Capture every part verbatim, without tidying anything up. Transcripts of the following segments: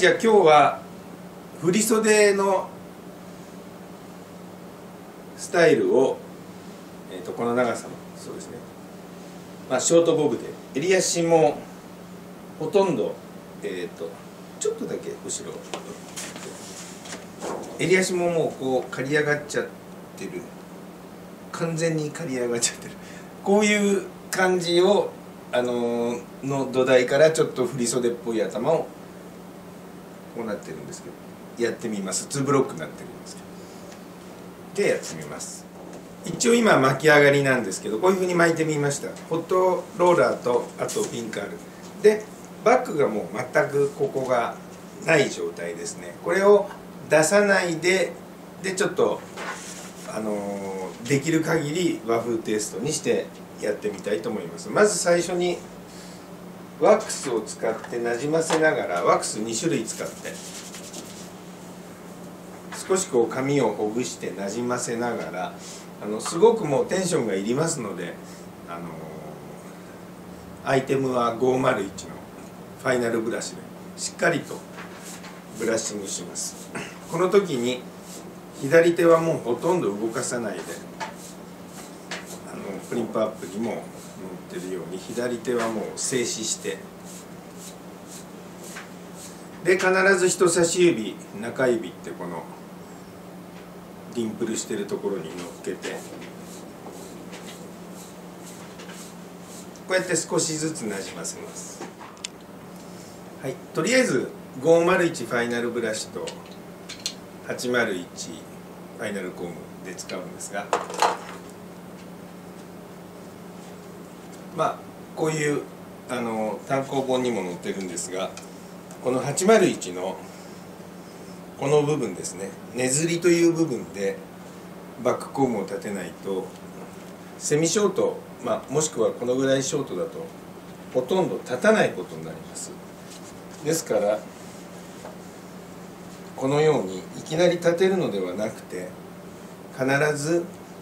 じゃあ今日は振り袖のスタイルを、えー、とこの長さのそうですね、まあ、ショートボブで襟足もほとんど、えー、とちょっとだけ後ろ襟足ももうこう刈り上がっちゃってる、完全に刈り上がっちゃってる、こういう感じを、あのー、の土台からちょっと振り袖っぽい頭をこうなってるんですけど、やってみます。ツーブロックになってるんですけど、でやってみます。一応今巻き上がりなんですけど、こういうふうに巻いてみました。ホットローラーとあとピンカールで、バッグがもう全くここがない状態ですね。これを出さないででちょっと、あのー、できる限り和風テイストにしてやってみたいと思います。まず最初にワックスを使ってなじませながら、ワックスに種類使って少しこう髪をほぐしてなじませながら、あのすごくもうテンションがいりますので、あのー、アイテムはごーまるいちのファイナルブラシでしっかりとブラッシングします。この時に左手はもうほとんど動かさないで、あのプリンプアップにも載ってるように左手はもう静止して、で必ず人差し指中指ってこのディンプルしてるところに乗っけて、こうやって少しずつなじませます。はい、とりあえずごーまるいちファイナルブラシとはちまるいちファイナルコームで使うんですが、まあこういうあの単行本にも載ってるんですが、このはちまるいちのこの部分ですね、ねずりという部分でバックコームを立てないとセミショート、まあ、もしくはこのぐらいショートだとほとんど立たないことになります。ですからこのようにいきなり立てるのではなくて、必ず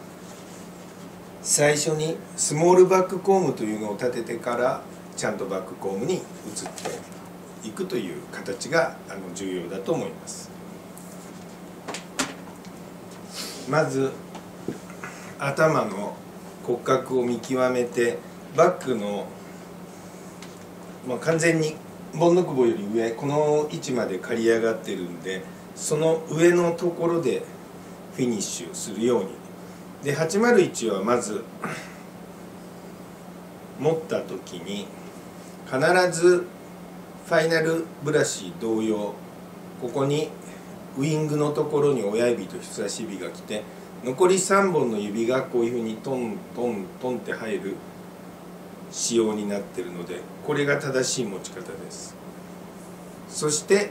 最初にスモールバックコームというのを立ててからちゃんとバックコームに移っていくという形があの重要だと思います。まず頭の骨格を見極めて、バッグの、まあ、完全にボンノクボより上、この位置まで刈り上がってるんで、その上のところでフィニッシュするように。ではちまるいちはまず持った時に必ずファイナルブラシ同様、ここにウイングのところに親指と人差し指が来て、残りさんぼんの指がこういうふうにトントントンって入る仕様になってるので、これが正しい持ち方です。そして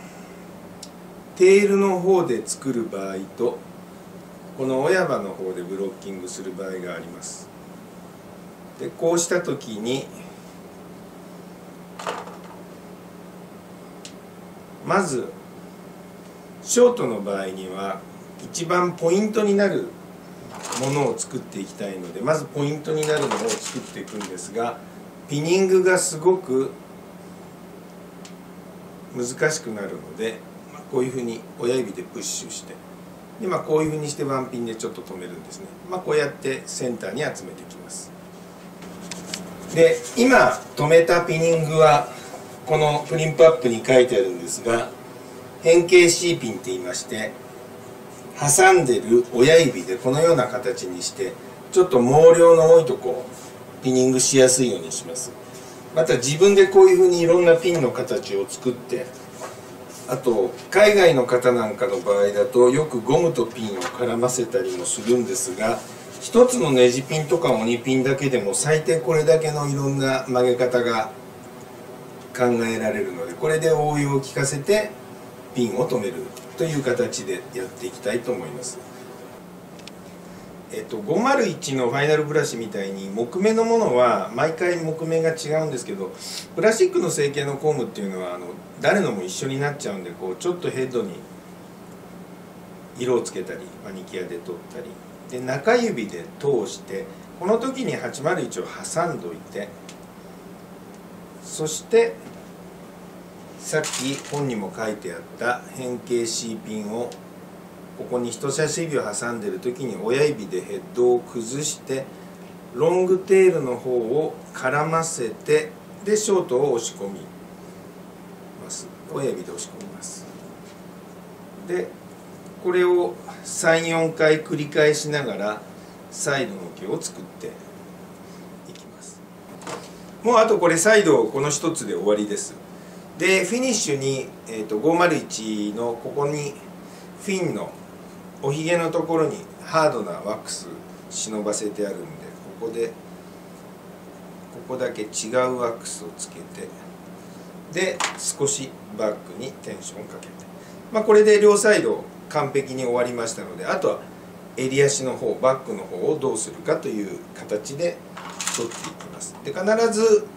テールの方で作る場合と、この親刃の方でブロッキングする場合があります。でこうした時にまずショートの場合には一番ポイントになるものを作っていきたいので、まずポイントになるものを作っていくんですが、ピニングがすごく難しくなるので、こういうふうに親指でプッシュして、で、まあ、こういうふうにしてワンピンでちょっと止めるんですね。まあ、こうやってセンターに集めていきます。で今止めたピニングはこのプリンプアップに書いてあるんですが、変形 C ピンって言いまして、挟んでる親指でこのような形にして、ちょっと毛量の多いとこピニングしやすいようにします。また自分でこういうふうにいろんなピンの形を作って、あと海外の方なんかの場合だとよくゴムとピンを絡ませたりもするんですが、ひとつのネジピンとか鬼ピンだけでも最低これだけのいろんな曲げ方が考えられるので、これで応用を効かせてピンを止めるという形でやっていきたいと思います。えっと、ごーまるいちのファイナルブラシみたいに木目のものは毎回木目が違うんですけど、プラスチックの成形のコームっていうのはあの誰のも一緒になっちゃうんで、こうちょっとヘッドに色をつけたりマニキュアで取ったりで、中指で通して、この時にはちまるいちを挟んどいて、そしてさっき本にも書いてあった変形 C ピンをここに人差し指を挟んでる時に親指でヘッドを崩してロングテールの方を絡ませて、でショートを押し込みます。親指で押し込みます。でこれをさん、よんかい繰り返しながらサイドの毛を作っていきます。もうあとこれサイドこの一つで終わりです。でフィニッシュに、えー、とごまるいちのここにフィンのおひげのところにハードなワックス忍ばせてあるんで、ここでここだけ違うワックスをつけて、で少しバックにテンションかけて、まあ、これで両サイド完璧に終わりましたので、あとは襟足の方バックの方をどうするかという形で取っていきます。で必ず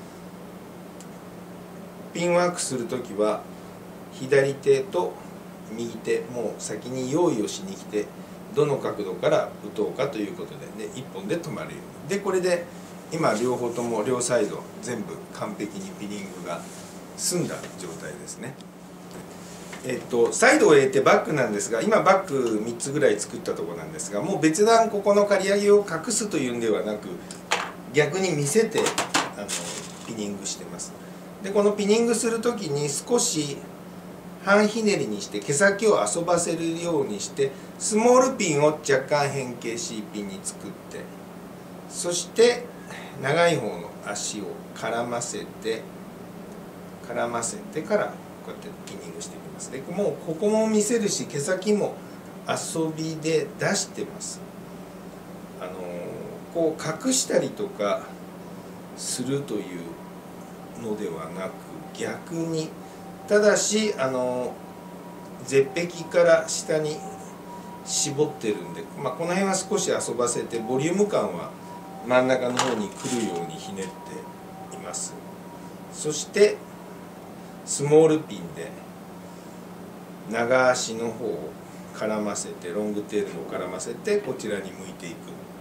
ピンワークするときは左手と右手もう先に用意をしに来て、どの角度から打とうかということで、ね、いっぽんで止まるように。でこれで今両方とも両サイド全部完璧にピニングが済んだ状態ですね。えっとサイドを終えてバックなんですが、今バックみっつぐらい作ったところなんですが、もう別段ここの刈り上げを隠すというんではなく、逆に見せてあのピニングしてます。でこのピニングする時に少し半ひねりにして毛先を遊ばせるようにして、スモールピンを若干変形 C ピンに作って、そして長い方の足を絡ませて絡ませてからこうやってピニングしていきます。でもうここも見せるし、毛先も遊びで出してます。あのこう隠したりとかするというのではなく、逆にただしあの絶壁から下に絞ってるんで、まあ、この辺は少し遊ばせてボリューム感は真ん中の方に来るようにひねっています。そしてスモールピンで長足の方を絡ませて、ロングテールを絡ませてこちらに向いていく。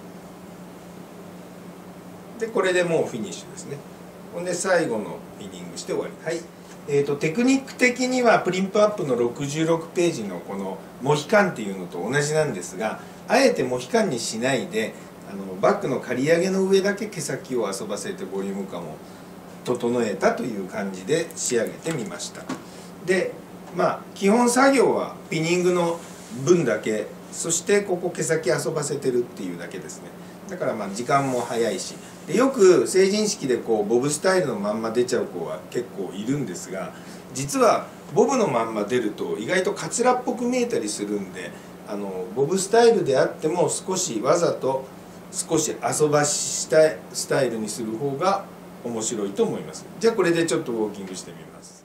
でこれでもうフィニッシュですね。ほんで最後のピニングして終わり。はい、えーとテクニック的にはプリンプアップのろくじゅうろくページのこのモヒカンっていうのと同じなんですが、あえてモヒカンにしないで、あのバックの刈り上げの上だけ毛先を遊ばせてボリューム感を整えたという感じで仕上げてみました。でまあ基本作業はピニングの分だけ、そしてここ毛先遊ばせてるっていうだけですね。だからまあ時間も早いし、でよく成人式でこうボブスタイルのまんま出ちゃう子は結構いるんですが、実はボブのまんま出ると意外とカツラっぽく見えたりするんで、あのボブスタイルであっても少しわざと少し遊ばしたいスタイルにする方が面白いと思います。じゃあこれでちょっとウォーキングしてみます。